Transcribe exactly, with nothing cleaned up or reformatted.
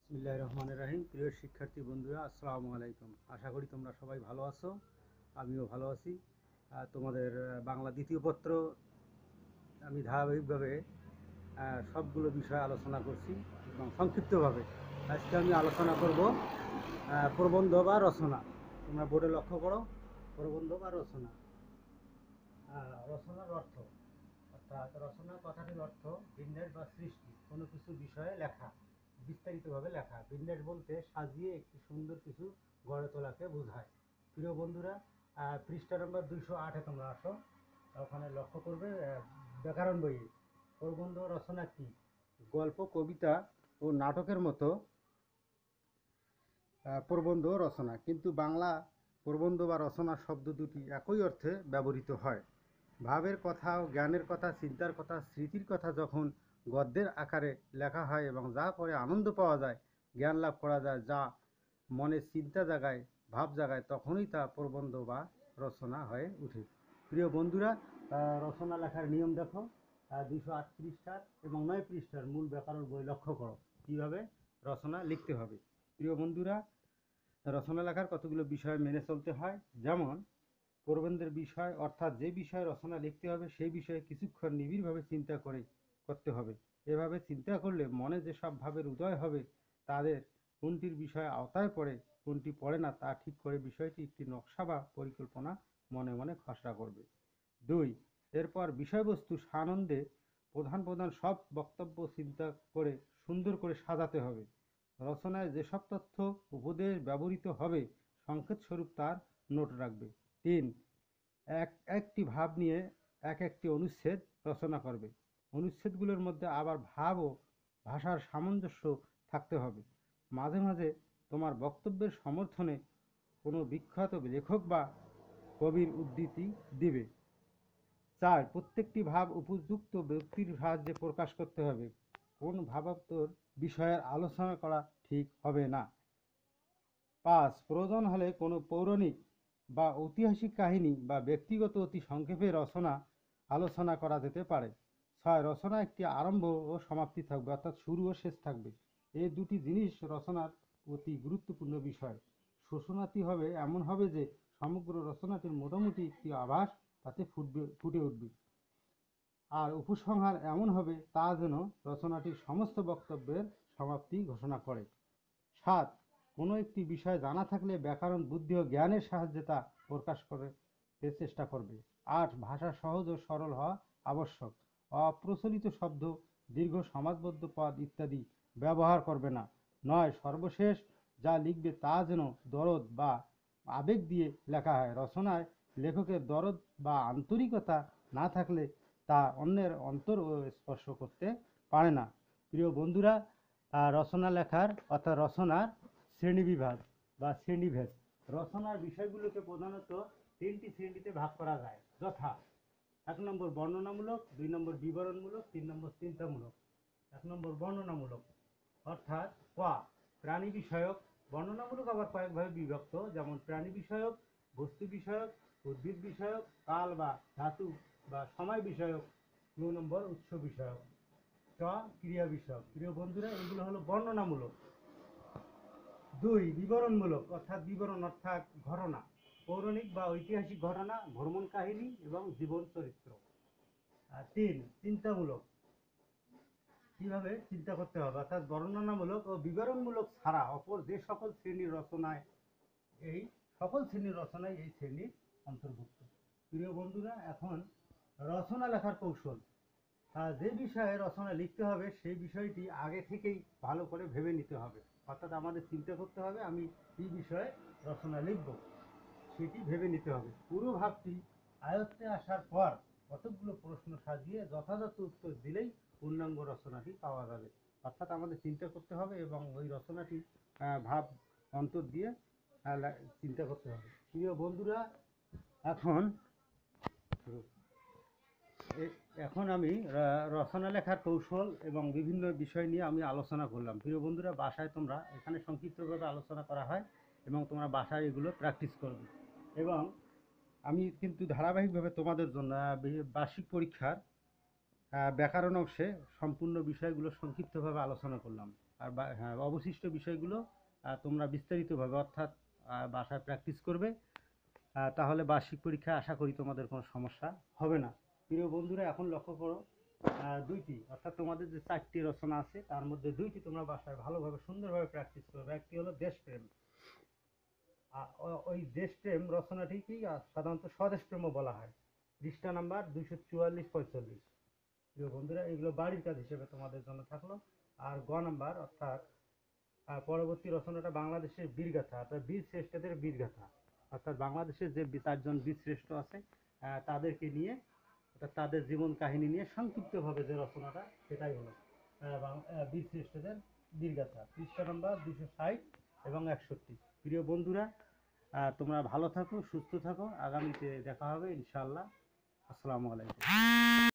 বিসমিল্লাহির রহমানির রহিম। প্রিয় শিক্ষার্থী বন্ধুরা, আসসালামু আলাইকুম। আশা করি তোমরা সবাই ভালো আছো, আমিও ভালো আছি। তোমাদের বাংলা দ্বিতীয় পত্র আমি ধারাবাহিকভাবে সবগুলো বিষয় আলোচনা করছি এবং সংক্ষিপ্তভাবে আজকে আমি আলোচনা করব প্রবন্ধ বা রচনা। তোমরা বোর্ডে লক্ষ্য করো, প্রবন্ধ বা রচনা। রচনার অর্থ, অর্থাৎ রচনা কথাটির অর্থ বিন্যাস বা সৃষ্টি, কোনো কিছু বিষয়ে লেখা, বিস্তারিতভাবে লেখা। বিন্যাস বলতে সাজিয়ে একটি সুন্দর কিছু গড়ে তোলাকে বোঝায়। প্রিয় বন্ধুরা, পৃষ্ঠা নম্বর দুইশো আটে তোমরা আসো, ওখানে লক্ষ্য করবে ব্যাকরণ বইয়ে প্রবন্ধ রচনা কি? গল্প, কবিতা ও নাটকের মতো প্রবন্ধ রচনা। কিন্তু বাংলা প্রবন্ধ বা রচনা শব্দ দুটি একই অর্থে ব্যবহৃত হয়। ভাবের কথা ও জ্ঞানের কথা, চিন্তার কথা, স্মৃতির কথা যখন গদ্যের আকারে লেখা হয় এবং যা করে আনন্দ পাওয়া যায়, জ্ঞান লাভ করা যায়, যা মনে চিন্তা জাগায়, ভাব জাগায়, তখনই তা প্রবন্ধ বা রচনা হয়ে ওঠে। প্রিয় বন্ধুরা, রচনা লেখার নিয়ম দেখো, দুইশো আট পৃষ্ঠার এবং নয় পৃষ্ঠার মূল ব্যাকরণ বই লক্ষ্য করো কীভাবে রচনা লিখতে হবে। প্রিয় বন্ধুরা, রচনা লেখার কতগুলো বিষয় মেনে চলতে হয়। যেমন প্রবন্ধের বিষয়, অর্থাৎ যে বিষয়ে রচনা লিখতে হবে সেই বিষয়ে কিছুক্ষণ নিবিড়ভাবে চিন্তা করে করতে হবে। এভাবে চিন্তা করলে মনে যেসব ভাবের উদয় হবে, তাদের কোনটির বিষয়ে আওতায় পড়ে, কোনটি পড়ে না, তা ঠিক করে বিষয়টি একটি নকশা বা পরিকল্পনা মনে মনে খসড়া করবে। দুই, এরপর বিষয়বস্তু সানন্দে প্রধান প্রধান সব বক্তব্য চিন্তা করে সুন্দর করে সাজাতে হবে। রচনায় যেসব তথ্য উপদেশ ব্যবহৃত হবে, সংক্ষেপ স্বরূপ তার নোট রাখবে। তিন, এক একটি ভাব নিয়ে এক একটি অনুচ্ছেদ রচনা করবে। অনুচ্ছেদগুলোর মধ্যে আবার ভাব ও ভাষার সামঞ্জস্য থাকতে হবে। মাঝে মাঝে তোমার বক্তব্যের সমর্থনে কোনো বিখ্যাত লেখক বা কবির উদ্ধৃতি দিবে। চার, প্রত্যেকটি ভাব উপযুক্ত ব্যক্তির সাহায্যে প্রকাশ করতে হবে। কোন ভাবাত্মর বিষয়ের আলোচনা করা ঠিক হবে না। পাঁচ, প্রয়োজন হলে কোনো পৌরাণিক বা ঐতিহাসিক কাহিনী বা ব্যক্তিগত অতি সংক্ষেপে রচনা আলোচনা করা যেতে পারে। ছয়, রচনা একটি আরম্ভ ও সমাপ্তি থাকবে, অর্থাৎ শুরু ও শেষ থাকবে। এই দুটি জিনিস রচনার অতি গুরুত্বপূর্ণ বিষয়। সূচনাটি হবে এমন হবে যে সমগ্র রচনাটির মোটামুটি একটি আভাস তাতে ফুটবে ফুটে উঠবে, আর উপসংহার এমন হবে তা যেন রচনাটির সমস্ত বক্তব্যের সমাপ্তি ঘোষণা করে। সাত, কোনো একটি বিষয় জানা থাকলে ব্যাকরণ, বুদ্ধি ও জ্ঞানের সাহায্যে তা প্রকাশ করতে চেষ্টা করবে। আট, ভাষা সহজ ও সরল হওয়া আবশ্যক। অপ্রচলিত শব্দ, দীর্ঘ সমাজবদ্ধ পদ ইত্যাদি ব্যবহার করবে না। নয়, সর্বশেষ যা লিখবে তা যেন দরদ বা আবেগ দিয়ে লেখা হয়। রচনায় লেখকের দরদ বা আন্তরিকতা না থাকলে তা অন্যের অন্তর ও স্পর্শ করতে পারে না। প্রিয় বন্ধুরা, রচনা লেখার অর্থাৎ রচনার শ্রেণীবিভাগ বা শ্রেণীভেদ। রচনার বিষয়গুলোকে প্রধানত তিনটি শ্রেণীতে ভাগ করা যায়, যথা এক নম্বর বর্ণনামূলক, দুই নম্বর বিবরণমূলক, তিন নম্বর চিন্তামূলক। এক নম্বর বর্ণনামূলক, অর্থাৎ ক, প্রাণী বিষয়ক। বর্ণনামূলক আবার কয়েকভাবে বিভক্ত, যেমন প্রাণী বিষয়ক, বস্তু বিষয়ক, উদ্ভিদ বিষয়ক, কাল বা ধাতু বা সময় বিষয়ক। দুই নম্বর উৎস বিষয়ক। ক, ক্রিয়া বিষয়ক। প্রিয় বন্ধুরা, এগুলো হলো বর্ণনামূলক। দুই, বিবরণমূলক, অর্থাৎ বিবরণ অর্থাৎ ঘটনা, পৌরাণিক বা ঐতিহাসিক ঘটনা, ভ্রমণ কাহিনী এবং জীবন চরিত্র। আর তিন, চিন্তামূলক, কিভাবে চিন্তা করতে হবে, অর্থাৎ বর্ণনামূলক ও বিবরণমূলক ছাড়া অপর যে সকল শ্রেণীর রচনায় এই সকল শ্রেণীর রচনায় এই শ্রেণীর অন্তর্ভুক্ত। প্রিয় বন্ধুরা, এখন রচনা লেখার কৌশল। যে বিষয়ে রচনা লিখতে হবে সেই বিষয়টি আগে থেকেই ভালো করে ভেবে নিতে হবে, অর্থাৎ আমাদের চিন্তা করতে হবে আমি এই বিষয়ে রচনা লিখব, সেটি ভেবে নিতে হবে। পুরো ভাবটি আয়ত্তে আসার পর কতগুলো প্রশ্ন সাজিয়ে যথাযথ উত্তর দিলেই পূর্ণাঙ্গ রচনাটি পাওয়া যাবে। অর্থাৎ আমাদের চিন্তা করতে হবে এবং ওই রচনাটি ভাব অন্তর দিয়ে চিন্তা করতে হবে। প্রিয় বন্ধুরা, এখন এখন আমি রচনা লেখার কৌশল এবং বিভিন্ন বিষয় নিয়ে আমি আলোচনা করলাম। প্রিয় বন্ধুরা, বাসায় তোমরা, এখানে সংক্ষিপ্তভাবে আলোচনা করা হয় এবং তোমরা বাসায় এগুলো প্র্যাকটিস করবে। এবং আমি কিন্তু ধারাবাহিকভাবে তোমাদের জন্য বার্ষিক পরীক্ষার ব্যাকরণ অংশে সম্পূর্ণ বিষয়গুলো সংক্ষিপ্তভাবে আলোচনা করলাম। আর বা- হ্যাঁ, অবশিষ্ট বিষয়গুলো আহ, তোমরা বিস্তারিতভাবে অর্থাৎ আহ, বাসায় প্র্যাকটিস করবে। আহ, তাহলে বার্ষিক পরীক্ষায় আশা করি তোমাদের কোনো সমস্যা হবে না। প্রিয় বন্ধুরা, এখন লক্ষ্য করো, আহ, দুইটি অর্থাৎ তোমাদের যে চারটি রচনা আছে তার মধ্যে দুইটি তোমরা বাসায় ভালোভাবে সুন্দরভাবে প্র্যাকটিস করবে। একটি হলো দেশপ্রেম। আ- ও- ওই দেশপ্রেম রচনাটিকেই আহ, সাধারণত স্বদেশপ্রেমও বলা হয়। পৃষ্ঠা নাম্বার দুইশো চুয়াল্লিশ পঁয়তাল্লিশ। প্রিয় বন্ধুরা, এগুলো বাড়ির কাজ হিসেবে তোমাদের জন্য থাকলো। আর গ নাম্বার অর্থাৎ আহ, পরবর্তী রচনাটা বাংলাদেশের বীরগাথা অর্থাৎ বীর শ্রেষ্ঠদের বীরগাথা, অর্থাৎ বাংলাদেশের যে বি- চারজন বীর শ্রেষ্ঠ আছে আহ, তাদেরকে নিয়ে অর্থাৎ তাদের জীবন কাহিনী নিয়ে সংক্ষিপ্তভাবে যে রচনাটা সেটাই হলো আহ, বাং- আহ, বীর শ্রেষ্ঠদের বীরগাথা, পৃষ্ঠা নম্বর দুশো ষাট এবং একষট্টি। প্রিয় বন্ধুরা, আহ, তোমরা ভালো থাকো, সুস্থ থাকো, আগামীতে দেখা হবে ইনশাআল্লাহ। আসসালামু আলাইকুম।